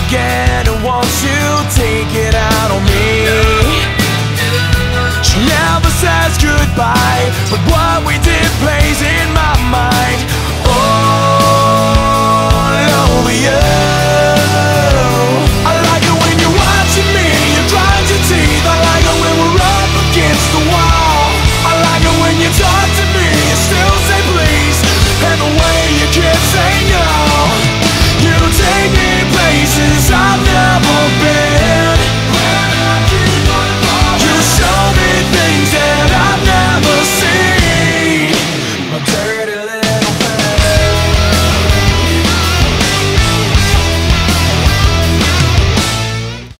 again and wants to take it out on me. She never says goodbye, but what we did plays in my